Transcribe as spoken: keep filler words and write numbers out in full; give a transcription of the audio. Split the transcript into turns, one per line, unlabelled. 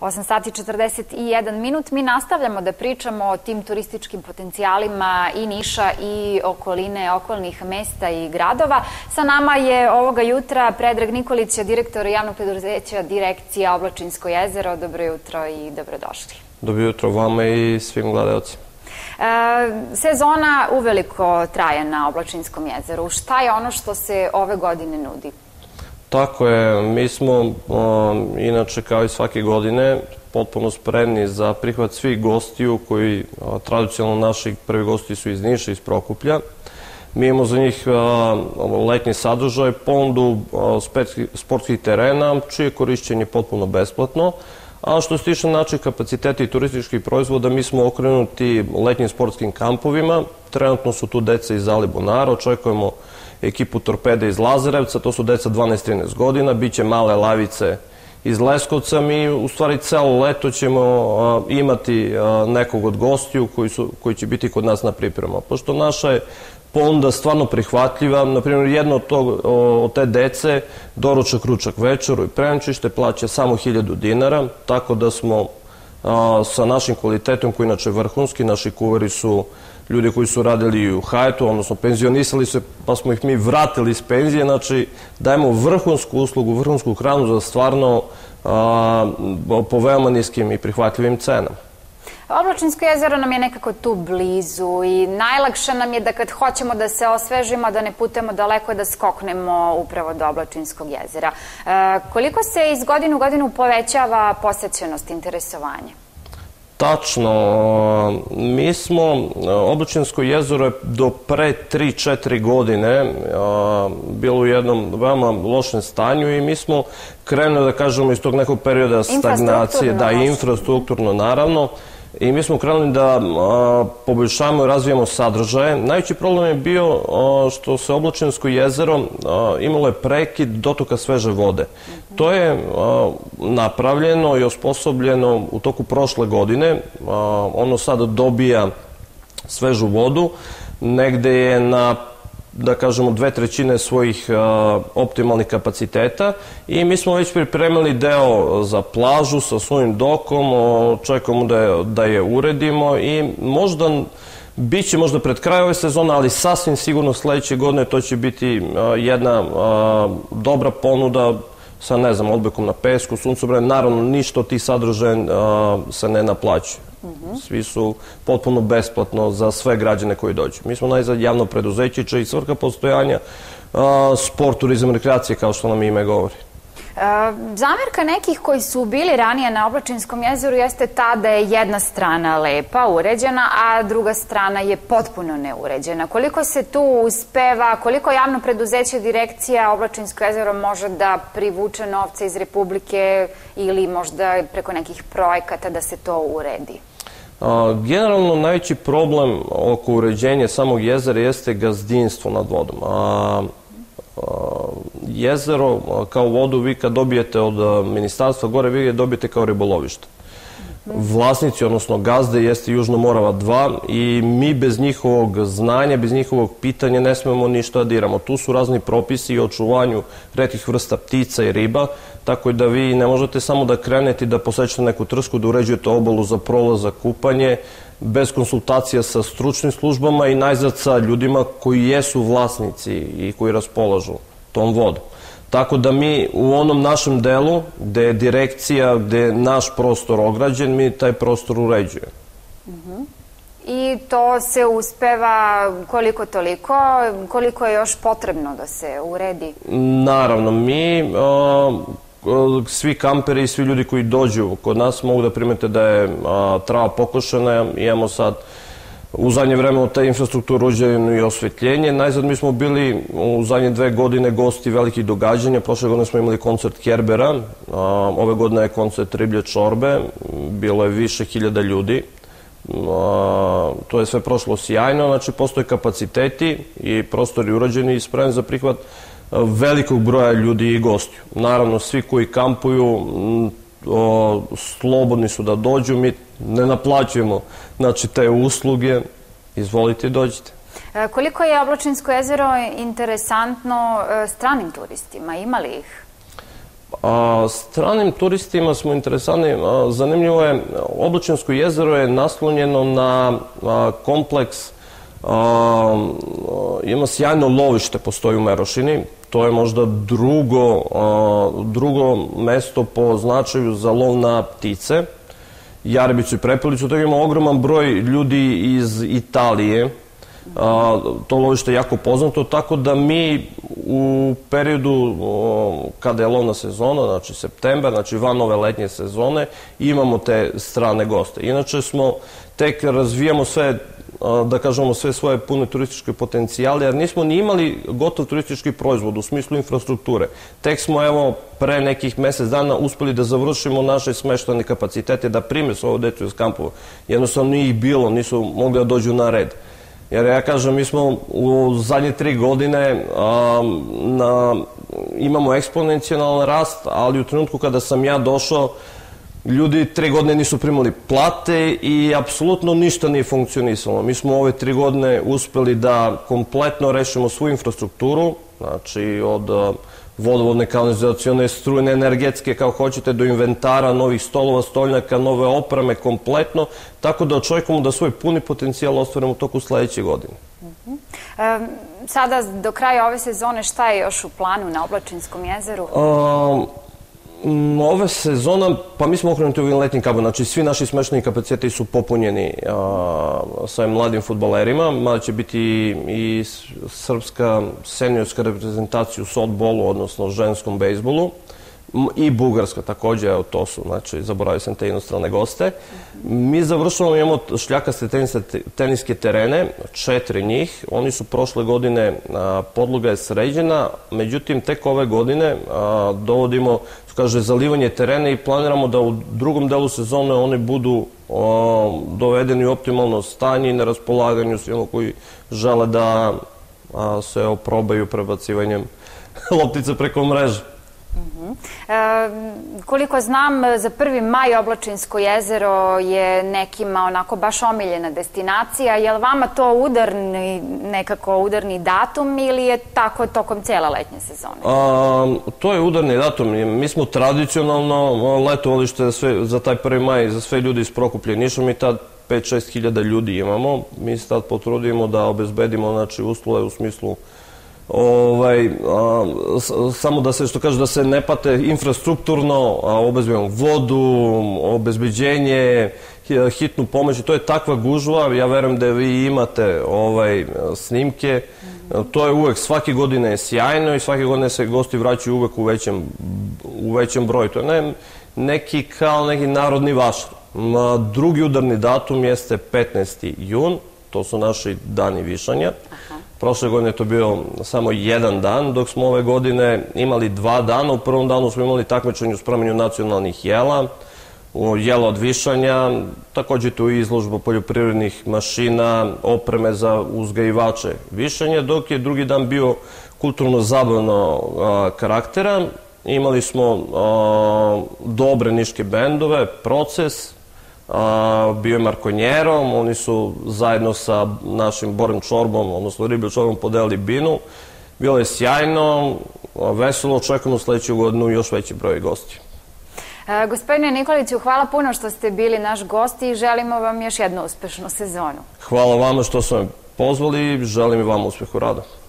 osam sati četrdeset jedan minut. Mi nastavljamo da pričamo o tim turističkim potencijalima i Niša i okoline, okolnih mesta i gradova. Sa nama je ovoga jutra Predrag Nikolić, direktor javnog preduzeća Direkcija Oblačinsko jezero. Dobro jutro i dobrodošli.
Dobro jutro vama i svim gledalcima.
Sezona uveliko traje na Oblačinskom jezeru. Šta je ono što se ove godine nudi?
Tako je, mi smo inače kao i svake godine potpuno spremni za prihvat svih gostiju koji tradicionalno naši prvi gosti su iz Niša, iz Prokuplja. Mi imamo za njih letnji sadržaj, ponudu sportskih terena, čije korišćenje je potpuno besplatno. A što se tiče naših kapaciteta i turističkih proizvoda, mi smo okrenuti letnjim sportskim kampovima. Trenutno su tu deca iz Alibunara, očekujemo ekipu Torpede iz Lazarevca, to su deca dvanaest trinaest godina, bit će male lavice iz Leskovca. Mi u stvari celo leto ćemo imati nekog od gostiju koji će biti kod nas na pripremama. Pošto naša je ponuda stvarno prihvatljiva, na primjer jedno od te dece, doručak, ručak, večeru i prenoćište plaća samo hiljadu dinara, tako da smo sa našim kvalitetom koji inače vrhunski, naši kuvari su ljudi koji su radili u Hajetu, odnosno penzionisali se, pa smo ih mi vratili iz penzije, znači dajemo vrhunsku uslugu, vrhunsku hranu za stvarno po veoma niskim i prihvatljivim cenama.
Oblačinsko jezero nam je nekako tu blizu i najlakše nam je da kad hoćemo da se osvežimo, da ne putujemo daleko, da skoknemo upravo do Oblačinskog jezera. Koliko se iz godine u godinu povećava posećenost, interesovanje?
Tačno. Mi smo, Oblačinsko jezero je do pre tri četiri godine bilo u jednom veoma lošem stanju i mi smo krenuli, da kažemo, iz tog nekog perioda stagnacije, da i infrastrukturno naravno, i mi smo krenuli da poboljšavamo i razvijamo sadržaje. Najveći problem je bio što se Oblačinsko jezero imalo je prekid dotoka sveže vode. To je napravljeno i osposobljeno u toku prošle godine. Ono sada dobija svežu vodu. Negde je na, da kažemo, dve trećine svojih optimalnih kapaciteta i mi smo već pripremili deo za plažu sa svojim dokom, očekujemo da je uredimo i možda bit će možda pred kraj ove sezone, ali sasvim sigurno sledeće godine to će biti jedna dobra ponuda sa, ne znam, odbekom na pesku, suncobrane. Naravno, ništa od tih sadržaja se ne naplaćuje. Svi su potpuno besplatno za sve građane koji dođu. Mi smo najzad javno preduzeće, čiji svrha postojanja sport, turizam, rekreacije, kao što nam ime govori.
Zamerka nekih koji su bili ranije na Oblačinskom jezeru jeste ta da je jedna strana lepa, uređena, a druga strana je potpuno neuređena. Koliko se tu uspeva, koliko javno preduzeće Direkcija Oblačinsko jezero može da privuče novce iz Republike ili možda preko nekih projekata da se to uredi?
Generalno, najveći problem oko uređenja samog jezera jeste gazdinstvo nad vodom. Jezero kao vodu vi kad dobijete od ministarstva gore, vi je dobijete kao ribolovište. Vlasnici, odnosno gazde, jeste Južna Morava dva i mi bez njihovog znanja, bez njihovog pitanja ne smemo ništa da diramo. Tu su razni propisi o očuvanju retkih vrsta ptica i riba, tako da vi ne možete samo da krenete i da posećate neku trsku, da uređujete obalu za prolaz, za kupanje, bez konsultacija sa stručnim službama i najzad sa ljudima koji jesu vlasnici i koji raspolažu tom vodom. Tako da mi u onom našem delu, gde je direkcija, gde je naš prostor ograđen, mi taj prostor uređujemo.
I to se uspeva koliko toliko? Koliko je još potrebno da se uredi?
Naravno, mi, svi kamperi i svi ljudi koji dođu kod nas mogu da primete da je trava pokošena. Imamo sad u zadnje vreme od te infrastrukture uređeno i osvetljenje. Najzad mi smo bili u zadnje dve godine gosti velikih događanja. Prošle godine smo imali koncert Kerbera, ove godine je koncert Riblje čorbe, bilo je više hiljada ljudi. To je sve prošlo sjajno, znači postoje kapaciteti i prostori urađeni i spremni za prihvat velikog broja ljudi i gostiju. Naravno, svi koji kampuju slobodni su da dođu, mi ne naplaćujemo te usluge, izvolite i dođite.
Koliko je Oblačinsko jezero interesantno stranim turistima? Ima li ih?
Stranim turistima smo interesantni. Zanimljivo je, Oblačinsko jezero je naslonjeno na kompleks, ima sjajno lovište, postoji u Merošini. To je možda drugo, drugo mesto po značaju za lov na ptice, jarebicu i prepelicu. Tako ima ogroman broj ljudi iz Italije. To lovište je jako poznato, tako da mi u periodu kada je lovna sezona, znači septembar, znači van ove letnje sezone, imamo te strane goste. Inače smo, tek razvijamo sve, da kažemo, sve svoje pune turističke potencijale, jer nismo ni imali gotov turistički proizvod u smislu infrastrukture. Tek smo, evo, pre nekih mesec dana uspeli da završimo naše smeštane kapacitete, da prime svoju decu iz kampova. Jednostavno nije ih bilo, nisu mogli da dođu na red. Jer ja kažem, mi smo u zadnje tri godine imamo eksponencijalan rast, ali u trenutku kada sam ja došao, ljudi tri godine nisu primali plate i apsolutno ništa nije funkcionisalo. Mi smo ove tri godine uspeli da kompletno rešimo svu infrastrukturu, znači od vodovodne, kanalizacione, strujne, energetske, kao hoćete, do inventara, novih stolova, stoljnjaka, nove opreme, kompletno, tako da očekujemo da svoj puni potencijal ostvarimo u toku sledeće godine.
Sada, do kraja ove sezone, šta je još u planu na Oblačinskom jezeru?
Ove sezona, pa mi smo okrenuti ovim letnim kampom, znači svi naši smešteni kapaciteti su popunjeni sa mladim fudbalerima, mada će biti i srpska seniorska reprezentacija u softballu, odnosno ženskom bejsbolu, i bugarska takođe, evo to su, znači zaboravio sam te inostrane goste. Mi završavamo, imamo šljakaste teniske terene, četiri njih, oni su prošle godine, podloga je sređena, međutim tek ove godine dovodimo, kaže, zalivanje terena i planiramo da u drugom delu sezone oni budu dovedeni u optimalno stanje i na raspolaganju svima koji žele da se oprobaju prebacivanjem loptice preko mreže.
Koliko znam, za prvi maj Oblačinsko jezero je nekima onako baš omiljena destinacija. Je li vama to udarni, nekako udarni datum ili je tako tokom cijela letnje sezone?
To je udarni datum. Mi smo tradicionalno letovalište za taj prvi maj za sve ljudi iz Prokuplja i Niša. Mi tad pet do šest hiljada ljudi imamo. Mi se tad potrudimo da obezbedimo uslove u smislu samo da se, što kaže, da se ne pate infrastrukturno, obezbedimo vodu, obezbeđenje, hitnu pomoć. To je takva gužva, ja verujem da vi imate snimke. To je uvek, svake godine je sjajno i svake godine se gosti vraćaju uvek u većem broju. To je neki kao neki narodni vašar. Drugi udarni datum jeste petnaesti jun, to su naši dani višanja. Prošle godine je to bio samo jedan dan, dok smo ove godine imali dva dana. U prvom danu smo imali takmičenje u spremanju nacionalnih jela, jela od višanja, takođe tu i izložba poljoprivrednih mašina, opreme za uzgajivače višanja, dok je drugi dan bio kulturno-zabavno karaktera. Imali smo dobre niške bendove, Proces, bio je Markonjero, oni su zajedno sa našim Borem Čorbom, odnosno Riblju Čorbom, podelili binu. Bilo je sjajno, veselo, očekujemo sledeću godinu još veći broj gosti.
Gospodine Nikoliću, hvala puno što ste bili naš gost i želimo vam još jednu uspešnu sezonu.
Hvala vama što ste me pozvali i želim i vama uspeh u radu.